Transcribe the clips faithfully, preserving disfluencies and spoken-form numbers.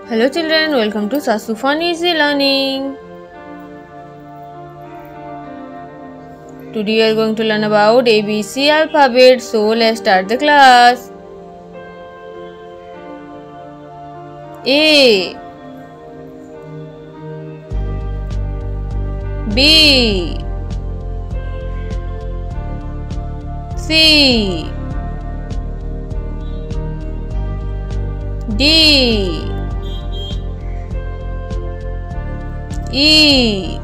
Hello children, welcome to Sasu Fun Easy Learning. Today we are going to learn about A B C alphabet. So let's start the class. A B C D E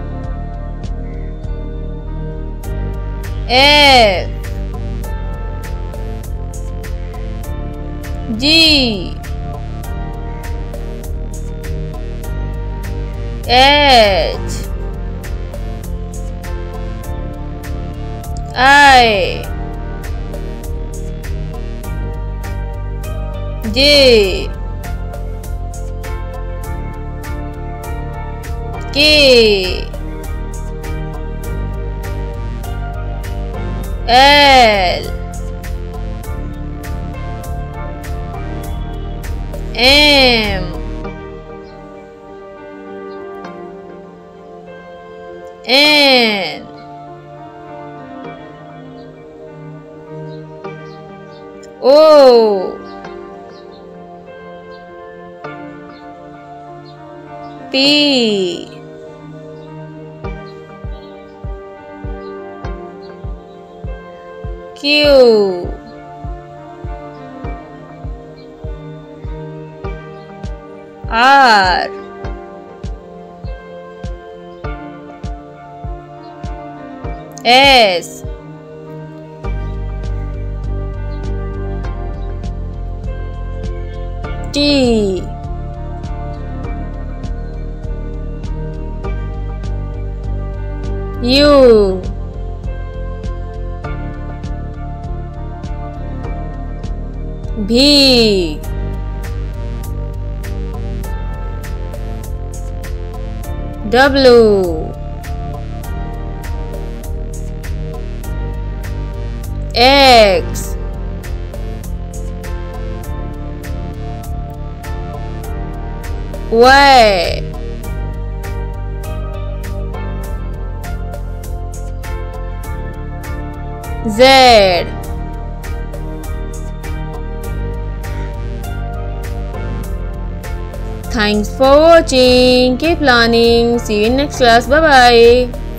F G H I J K L M N O P Q R S T U V W X Y Z. Thanks for watching. Keep learning. See you in next class. Bye bye.